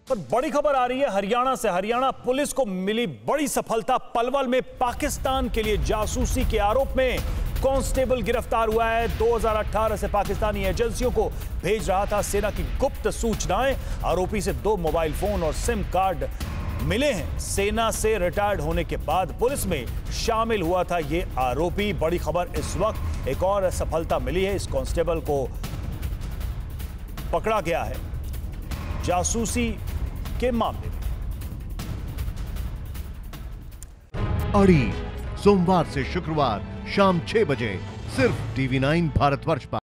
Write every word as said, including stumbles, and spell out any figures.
पर बड़ी खबर आ रही है हरियाणा से। हरियाणा पुलिस को मिली बड़ी सफलता। पलवल में पाकिस्तान के लिए जासूसी के आरोप में कांस्टेबल गिरफ्तार हुआ है। दो हज़ार अठारह से पाकिस्तानी एजेंसियों को भेज रहा था सेना की गुप्त सूचनाएं। आरोपी से दो मोबाइल फोन और सिम कार्ड मिले हैं। सेना से रिटायर्ड होने के बाद पुलिस में शामिल हुआ था ये आरोपी। बड़ी खबर इस वक्त एक और सफलता मिली है। इस कांस्टेबल को पकड़ा गया है जासूसी के मामले में। अड़ी सोमवार से शुक्रवार शाम छह बजे सिर्फ टीवी नाइन भारतवर्ष पर।